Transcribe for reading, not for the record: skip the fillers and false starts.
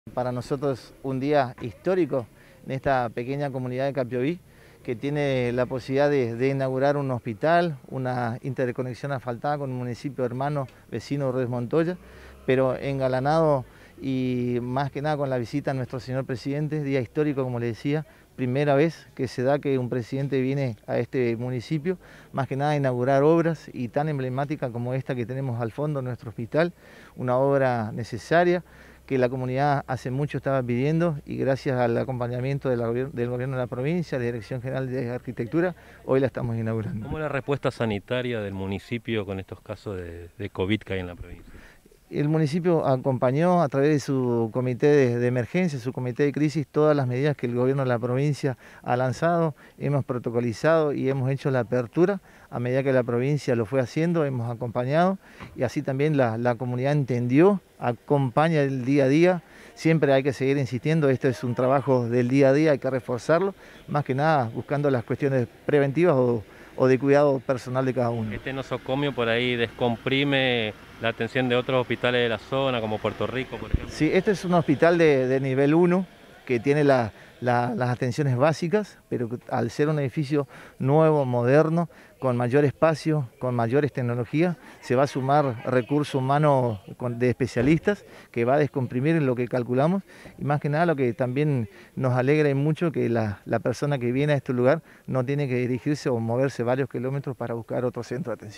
Para nosotros un día histórico en esta pequeña comunidad de Capioví, que tiene la posibilidad de inaugurar un hospital, una interconexión asfaltada con un municipio hermano vecino de Montoya, pero engalanado y más que nada con la visita a nuestro señor presidente, día histórico como le decía, primera vez que se da que un presidente viene a este municipio, más que nada a inaugurar obras y tan emblemática como esta que tenemos al fondo, nuestro hospital, una obra necesaria que la comunidad hace mucho estaba pidiendo y gracias al acompañamiento del gobierno de la provincia, la Dirección General de Arquitectura, hoy la estamos inaugurando. ¿Cómo es la respuesta sanitaria del municipio con estos casos de COVID que hay en la provincia? El municipio acompañó a través de su comité de emergencia, su comité de crisis, todas las medidas que el gobierno de la provincia ha lanzado, hemos protocolizado y hemos hecho la apertura a medida que la provincia lo fue haciendo, hemos acompañado y así también la comunidad entendió, acompaña el día a día. Siempre hay que seguir insistiendo, este es un trabajo del día a día, hay que reforzarlo, más que nada buscando las cuestiones preventivas o de cuidado personal de cada uno. Este nosocomio por ahí descomprime la atención de otros hospitales de la zona, como Puerto Rico, por ejemplo. Sí, este es un hospital de nivel 1 que tiene las atenciones básicas, pero al ser un edificio nuevo, moderno, con mayor espacio, con mayores tecnologías, se va a sumar recurso humano de especialistas que va a descomprimir lo que calculamos y más que nada lo que también nos alegra y mucho que la persona que viene a este lugar no tiene que dirigirse o moverse varios kilómetros para buscar otro centro de atención.